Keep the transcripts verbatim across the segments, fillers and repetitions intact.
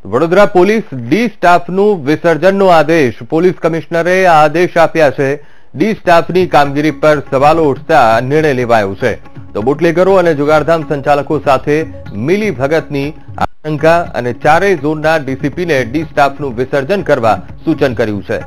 Vadodara police D સ્ટાફનું વિસર્જનનો આદેશ પોલીસ કમિશનરે આ આદેશ આપ્યા છે। ડી સ્ટાફની કામગીરી પર સવાલો ઉઠતા નિર્ણય લેવાયો છે। તો બુટલેગરો અને જુગારધામ સંચાલકો સાથે મિલી ભગતની આશંકા અને ચારેય ઝોનના ડીસીપીને ડી સ્ટાફનું વિસર્જન કરવા સૂચન કર્યું છે।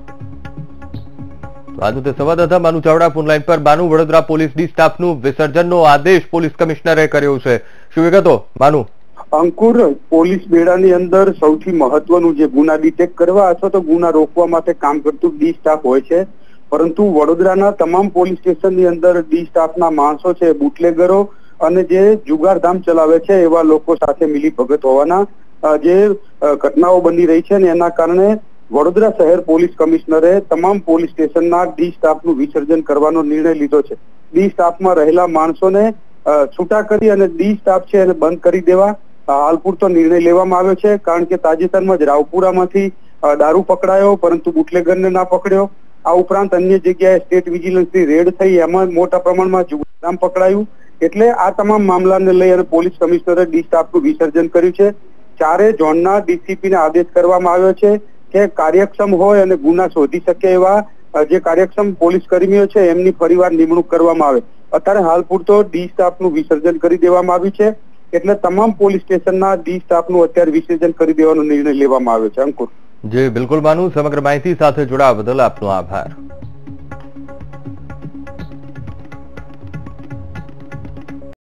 આજુ તે સંવાદદાતા માનુ ચાવડા ફોનલાઈન પર। માનુ, વડોદરા પોલીસ ડી સ્ટાફનું વિસર્જનનો આદેશ પોલીસ કમિશનરે કર્યો છે, શું વિગતો માનુ? અંકુર, પોલીસ બેડાની અંદર સૌથી મહત્વનું જે ગુના ડિટેક્ટ કરવા અથવા તો ગુના રોકવા માટે કામ કરતું ડી સ્ટાફ હોય છે, પરંતુ વડોદરાના તમામ પોલીસ સ્ટેશનની અંદર ડી સ્ટાફના માણસો છે બુટલેગરો અને જે જુગારધામ ચલાવે છે એવા લોકો સાથે મિલી ભગત હોવાના જે ઘટનાઓ બની રહી છે ને એના કારણે વડોદરા શહેર પોલીસ કમિશનરે તમામ પોલીસ સ્ટેશનના ડી સ્ટાફનું વિસર્જન કરવાનો નિર્ણય લીધો છે। ડી સ્ટાફમાં રહેલા માણસોને છૂટા કરી અને ડી સ્ટાફ છે એને બંધ કરી દેવા હાલ પૂરતો નિર્ણય લેવામાં આવ્યો છે, કારણ કે તાજેતરમાં જ રાવપુરામાંથી દારૂ પકડાયો પરંતુ બુટલેગરને ના પકડ્યો। આ ઉપરાંત અન્ય જગ્યાએ સ્ટેટ વિજિલન્સની રેડ થઈ, એમાં મોટા પ્રમાણમાં જુગારધામ પકડાયું। એટલે આ તમામ મામલાને લઈ અને પોલીસ કમિશનરે ડી સ્ટાફનું વિસર્જન કર્યું છે। ચારે ઝોનના ડીસીપીને આદેશ કરવામાં આવ્યો છે કે કાર્યક્ષમ હોય અને ગુના શોધી શકે એવા જે કાર્યક્ષમ પોલીસ કર્મીઓ છે એમની ફરીવાર નિમણૂક કરવામાં આવે। અત્યારે હાલ પૂરતો ડી સ્ટાફનું વિસર્જન કરી દેવામાં આવ્યું છે, એટલે તમામ પોલીસ સ્ટેશનના ડી સ્ટાફનું અત્યારે વિસર્જન કરી દેવાનો નિર્ણય લેવામાં આવ્યો છે। અંકુર જી બિલકુલ માનુ, સમગ્ર માહિતી સાથે જોડાવા બદલ આપનો આભાર।